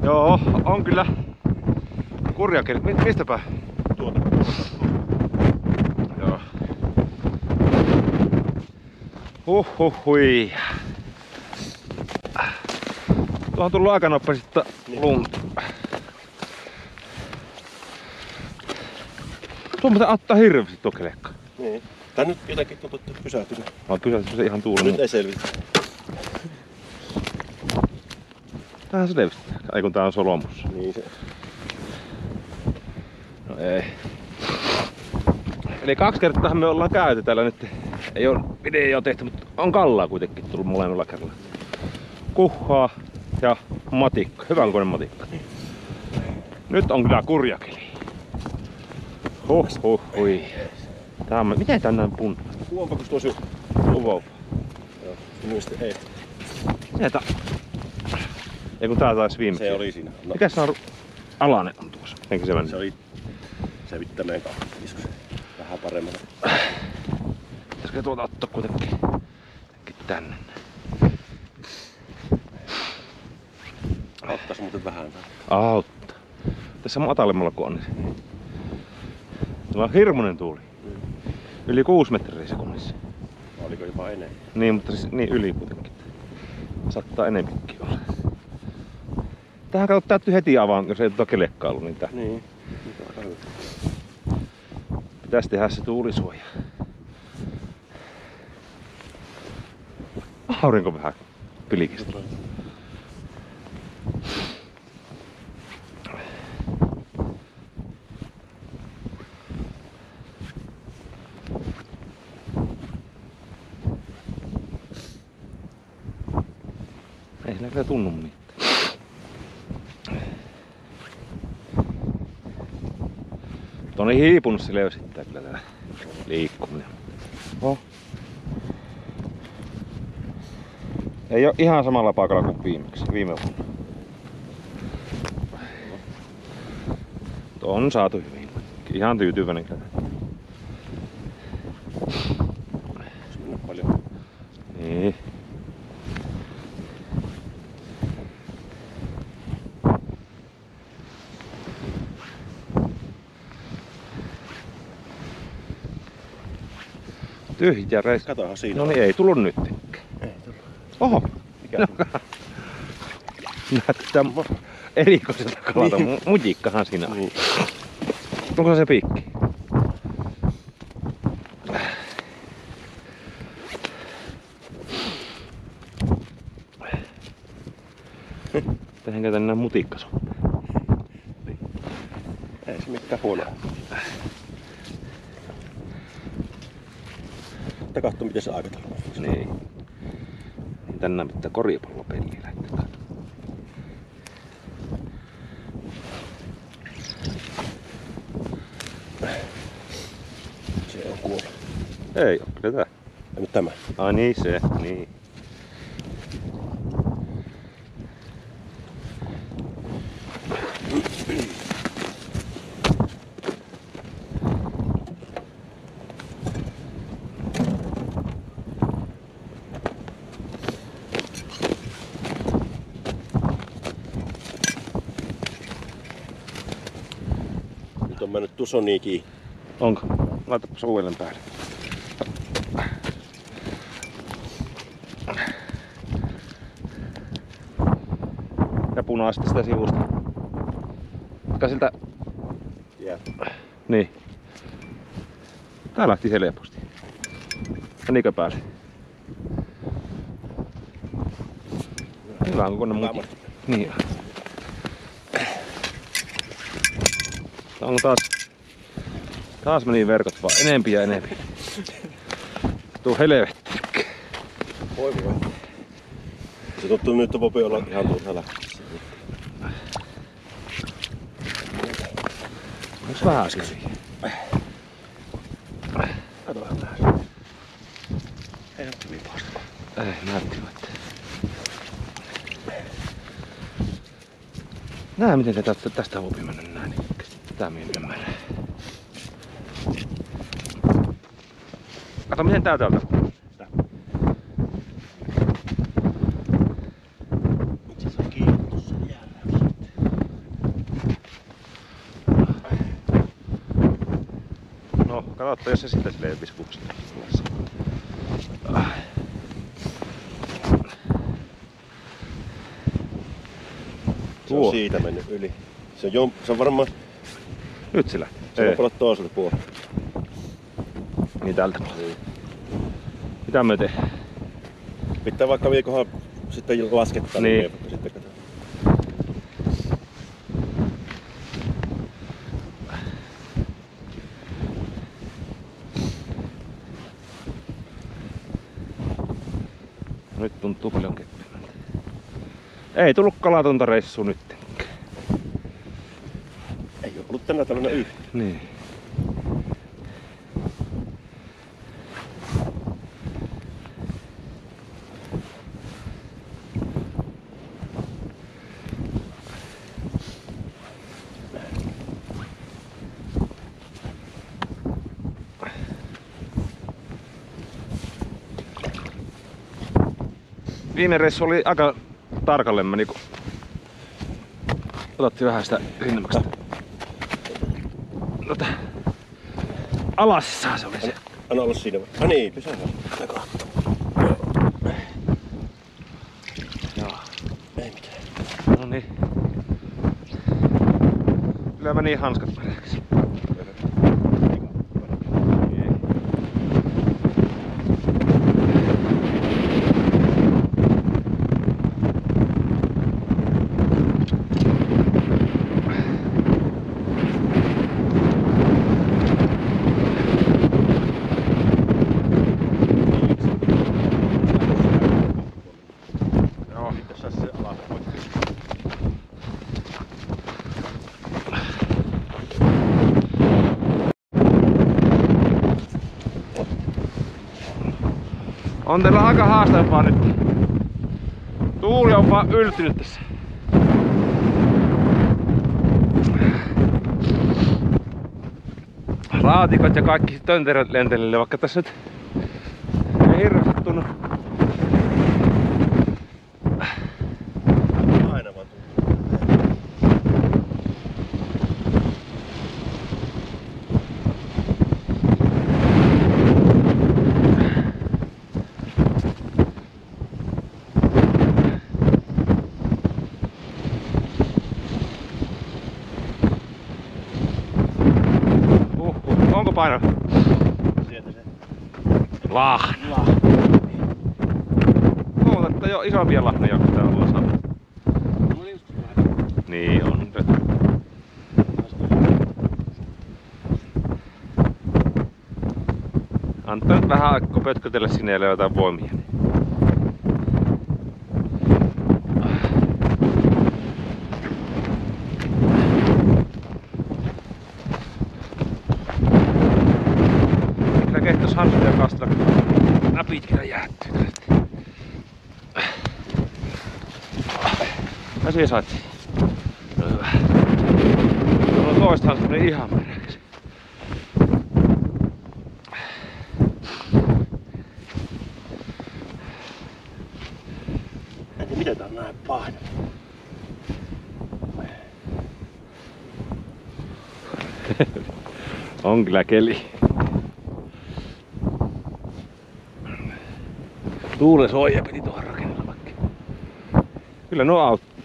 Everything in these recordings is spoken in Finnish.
Joo, on kyllä kurja keli. Mistäpä? Tuota. Joo. Huhhuhui. Tuohon on tullut aika nopeasti lunta. Tuo muuten auttaa hirveästi tuo kelekka. Niin. Tää nyt jotenkin tuntuu, että pysähtynyt. Mä pysähtynyt se ihan tuulen. Nyt ei selvitä. Tähän selvisi. Ei kun tää on solomussa. Niin se. No ei. Eli 2 kertaa me ollaan käyty täällä nyt. Ei oo video tehty, mutta on kallaa kuitenkin tullut molemmilla kerralla. Kuhaa ja matikka. Hyvän kokoinen matikka. Nyt on kyllä kurja keli. Huhhuhui. Tää on... Miten tää on näin punna? Kuonpa kun tuossa Uvoupa. joo. Minusta ei. Miten tää... Ei kun tää taisi viimeksi. Se oli siinä. No. Mikäs nää on... Alanen on tuossa. Enkä se mennä? Se oli sävittämeen kautta. Vähän paremmalla. Pitäisikö tuota ottaa kuitenkin tänne? Auttais muuten vähän. Auttaa. Tässä matalemmalla kun on, niin tämä on hirmuinen tuuli. Yli 6 metriä sekunnissa. Oliko jopa enemmän? Niin, mutta siis niin yli kuitenkin. Saattaa enempikin olla. Tähän kautta täytyy heti avaan, jos ei tuota kelekkaa ollut. Niin, Niin. pitäisi tehdä se tuulisuoja. Aurinko vähän pilkistä. Ei sillä kyllä tunnu mitään. On hiipunut se löysittää kyllä tää liikkuminen. Oh. Ei oo ihan samalla paikalla kuin viime vuonna. On saatu hyvin. Ihan tyytyväinen kyllä. Paljon. Niin. Tyhjä reis. Katohan siinä. No niin, ei tullut nyt. Ei tullut. Oho. Mikä? Näyttää erikoiselta kalalta. Niin. Mutikkahan siinä on. Niin. Onko se piikki? Tehdäänkö tänne mutikkasu? Ei se mitään huonoa. Mutta katso miten se aikataulu on. Niin. Tänään pitää koripallopeliä lähteä. Se on kuollut. Ei oo, kyllä tää. Ja nyt tämä. Ai niin se, niin. Nyt on mennyt tusoniikin. Onko? Laitapa uudelleen päälle. Ja punaista sitä sivusta. Otka siltä... Jää. Niin. Tää lähti helposti. Menikö päälle? Hyvä kokoinen muti. Niin. Onko taas meni verkot vaan enempi ja enempi. Tuu helvetti. Voi voi. Se tuntuu nyt, että voi olla ihan turha lähteä. Onks vähän äsken? Katohan vähän. Ei näytti niin pahasti. Ei, näyttivät. Nää miten tästä voi mennä näin. Tätä minä ymmärrän. Kato miten tää täältä. Itse asiassa kiinni tuossa jäällä. Katsotaan, jos se sitten silleen viskuksesta. Se on siitä mennyt yli. Se on varmaan... Nyt se lähti. Se on paljon toiselta puolelta. Niin tältä puolelta. Mitä me tehdään? Pitää vaikka viikohan sitten laskettaa. Niin. Sitten katsotaan. Nyt tuntuu paljon keppimältä. Ei tullut kalatonta reissu nyttenkään. Ei oo ollut tänään tällainen yhtä. Niin. Viime reissu oli aika tarkalleen meni, kun otettiin vähän sitä rinnemmäksi. Alassaa se oli se. Anna olla siinä. Niin, pysähdä. Takaa. Joo. Ei mitään. No niin. Kyllä meni hanskat märäksi. On teillä aika haastavaa nyt. Tuuli on vaan yltynyt tässä. Raatikot ja kaikki tönteröt lentelee, vaikka tässä nyt ei hirveästi tunnu. Aina vaan Onko paino? sieltä se. Lahna. Huomataan, että jo isompia lahnoja kuin täällä ollaan saanut. Niin on. Antaa nyt vähän aikaa pötkötellä sinne ja löytää voimia. Kyllä kehtos hanskoja kastella, kun napit kyllä jäättyy tästä. Ja siihen saatiin. No hyvä. Tuolla on toista hanskoja niin ihan märäksi. En tiedä miten tää on näin paino. On kyllä keli. Tuulen soija piti tuohon rakennella vaikka. Kyllä nuo auttaa.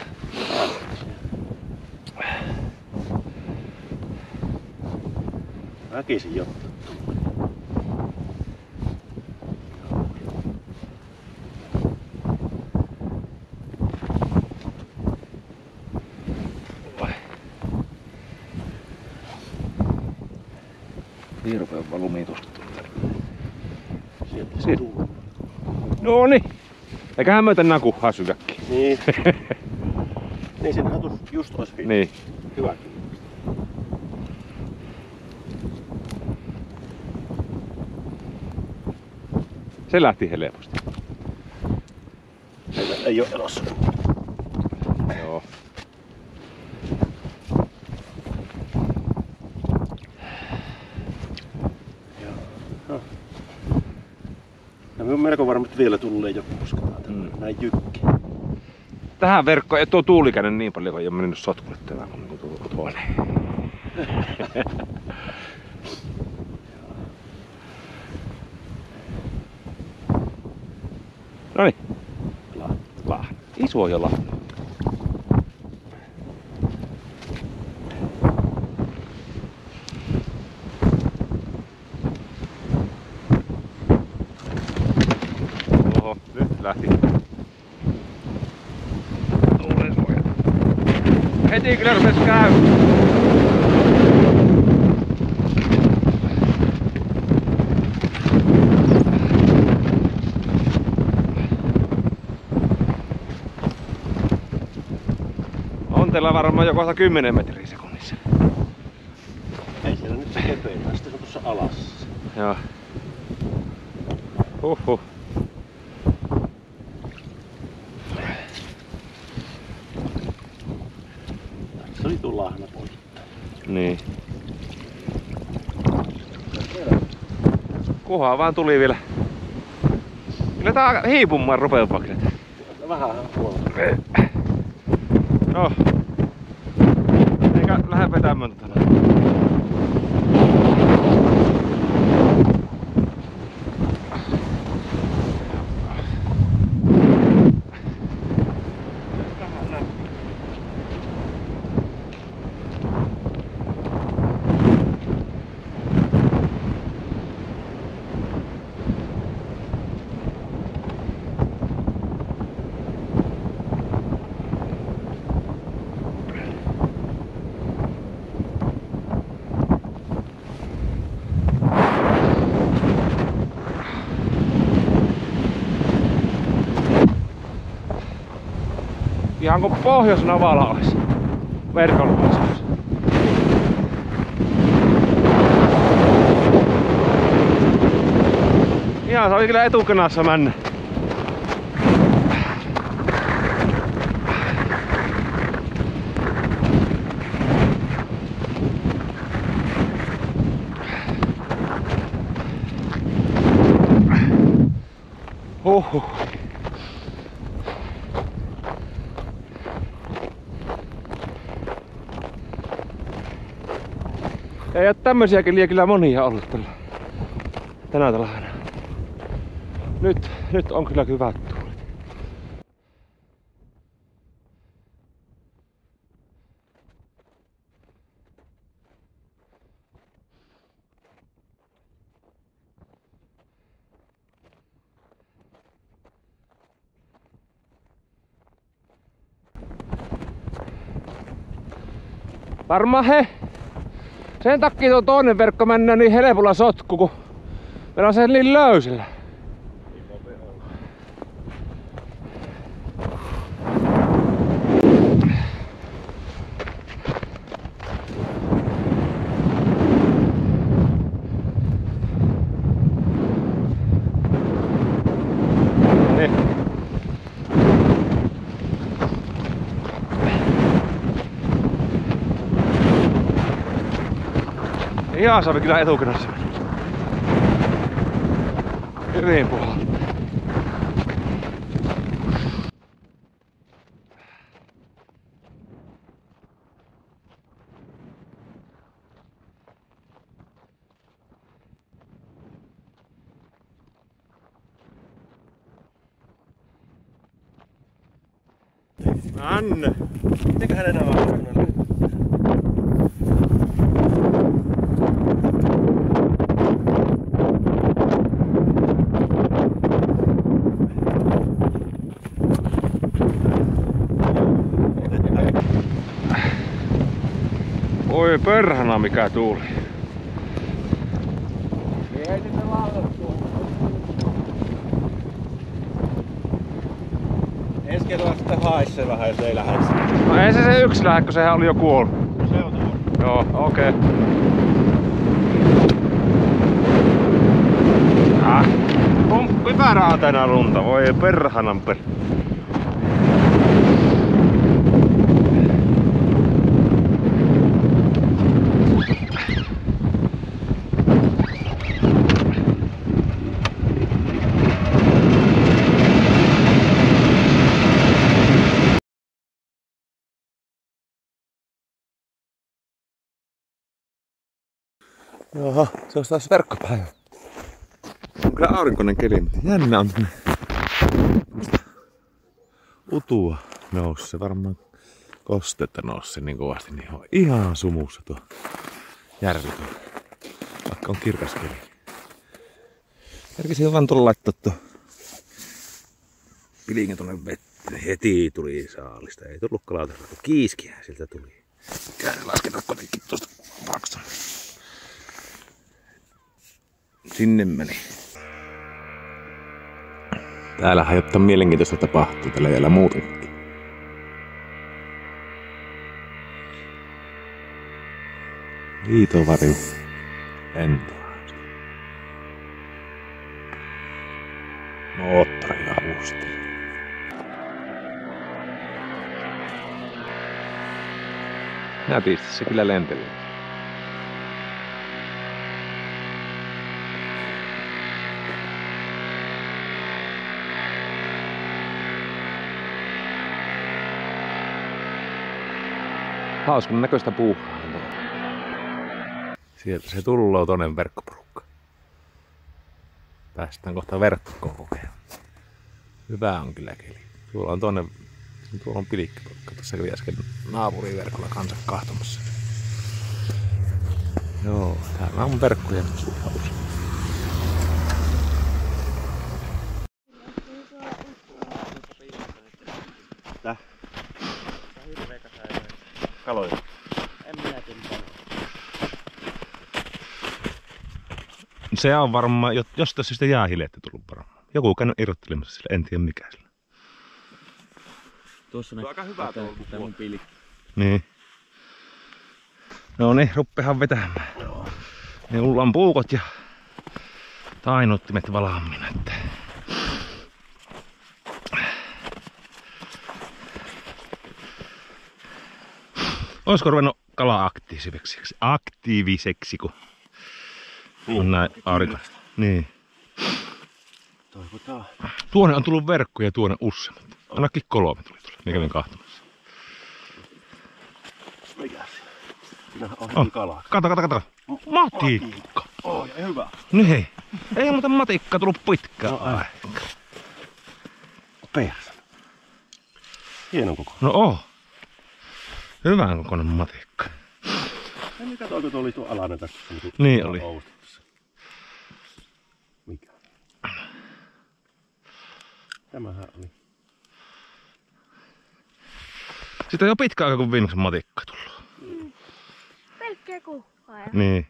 Väkisin jotta. Hirveän valumia tuosta tulee. Sieltä Sieltä. tulee. Noni! Eiköhän myötä nakuhaa syväkkiä. Niin. Niin sen hatus just ois Niin. hyväkin. Se lähti helposti. Ei oo elossa. Joo. Ja mä oon melko varma, että vielä tulee joku, koska tää on tämmönen näin jykki. Tähän verkkoon ei tuo tuulikäinen niin paljon, kun ei ole mennyt sotkulle tänään kuin tuo toinen. Noniin. Lahna. Isoja lahna. Oho, nyt lähti. Tuulensuoja. Heti kyllä rupes käy. Onteella varmaan jo kohta 10 metriä sekunnissa. Ei siellä nyt se kepeillä, sitten se on tuossa alassa. Joo. Huhhuh. Se oli tuo lahna poikittain. Niin. Kuhaa vaan tuli vielä. Kyllä tää hiipumaan rupeapakin. Vähän huono. No. Eikä lähde vetämään tota. Ihan kuin Pohjois-Navala olisi verkonluonnossa. Ihan se oli kyllä etukenassa mennä. Huhhuh. Ei oo tämmösiä keliä kyllä monia ollut tänä talvena. Nyt on kyllä hyvät tuulet. Varmaan sen takia tuo toinen verkko mennään niin helpolla sotku, kun meillä on se niin löysillä. Ihan saavi kyllä etukenassa. Hyvin puhalla. Anne! Mitenköhän enää vaan? Oi perhana mikä tuuli. Ei sitten laulattua. Ensi kerralla sitten haisse vähän, jos ei lähde. No ei se yksi lähde, kun sehän oli jo kuollut. Se on tuo. Joo, okei. Pumppi pärääntenä lunta, voi perhanan per. Jaha, se on taas verkkopäivä. On kyllä aurinkoinen keli, mutta jännä on tänne Utua nousi, se varmaan kostetta nousi niin kovasti, niin on ihan sumussa tuo järvi tuo. Vaikka on kirkas keli. Järkisin vaan tuolla laittaa tuo pilingin tuonne vetteen. Heti tuli saalista. Ei tullut kalautasella, kun kiiskihän siltä tuli. Lasketaan kotikin tuosta paksun. Sinne meni. Täällähän jotain mielenkiintoista tapahtuu tällä jäljellä muutenkin. Liitovarju lentoa. Moottoriavusti. Nätisti se kyllä lentelee. Hauskan näköistä puuhaa. Sieltä se tulloo tonne verkkoporukka. Päästään kohta verkkoon kokemaan. Hyvä on kyllä keli. Tuolla on pilikkiporukka. Tässä kävi äsken naapuriverkolla kanssa kahtomassa. Joo, täällä on verkkoja ihan usein. Tää? Kaloja. En minä tiedä. Se on varmaan, jostain syystä jäähilettä tullut varmaan. Joku käynyt irrottelemassa sillä, en tiedä mikä sillä. Tuossa on aika hyvä tuo mun pili. Niin. No niin, ruppehan vetämään. Ne ullan puukot ja tainuttimet valmiina. Olisiko ruvennut kala aktiiviseksi, kun on näin aurinkoista? Niin. Toivotaan. Tuonne on tullut verkko ja tuonne useammat. Ainakin 3 tuli tuolle. Minä kävin kahtomassa. Mikä se? Minähän on kalaa. Kato. Matikka. Oh, ja hyvä. Niin. Ei muuta matikka tullut pitkään. No, Persa. Hienon koko. No hyvän kokoinen matikka. Ja mikä toiko tuo oli tuo alainen tässä? Niin oli. Mikä? Tämähän oli. Siitä on jo pitkä aika, kun viimeksi matikka tullut. Pelkkiä kuhaa. Niin.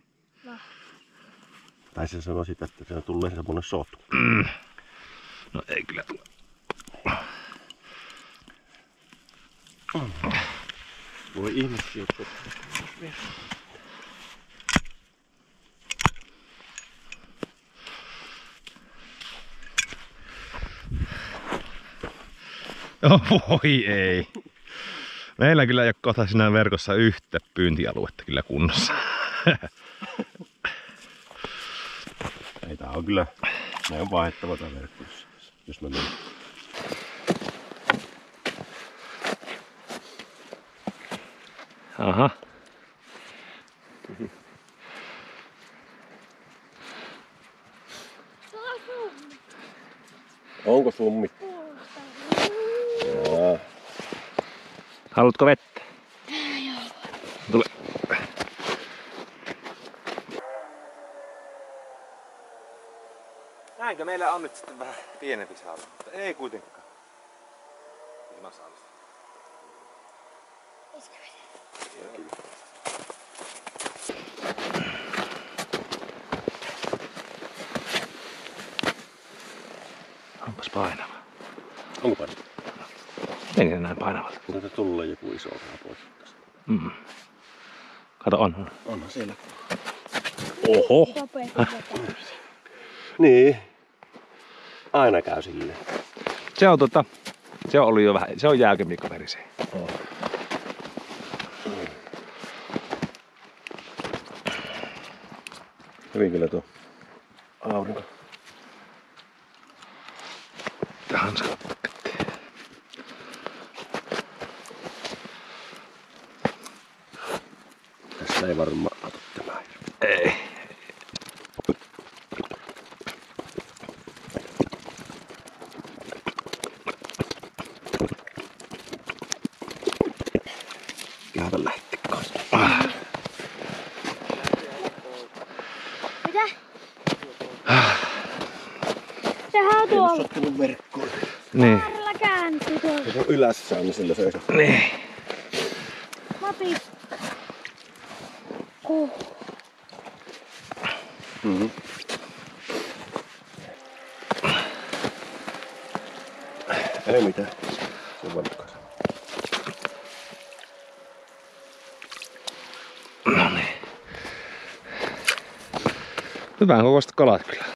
Tai se sanoi sitä, että se tulee semmonen sotu. No ei kyllä tule. Voi ihmisiä. Voi ei. Meillä kyllä ei ole kohta siinä verkossa yhtä pyyntialuetta kyllä kunnossa. Ei tää on kyllä. Me on vaihdettava tää verkko, jos me mennään. Aha. Onko summi? Jaa. Haluatko vettä? Tule. Näinkö meillä on nyt sitten vähän pienempi saari, mutta ei kuitenkaan. Ilman saalista. Onpas painava. Onko painava? Miten se näin painavalta? Kun se tulee joku iso raha pois. Kato, on. Onhan siellä. Oho! Niin. Aina käy silleen. Se on ollut jo vähän, se on jäykempi kaveri se. Hyvin kyllä tuo aurinko. Hanska. Tässä ei varmaan ota tämä. Ei. aivan lähteä kanssa. Mitä? Sehän on tuolla. Ottanut verkkoon. Niin. Saarella kääntyy tuolla. Se on ylässä on, niin sillä se on. Niin. Matikka. Mm-hmm. Ei mitään. Se on valkkaas. No niin. Hyvän kokoiset kalat kyllä.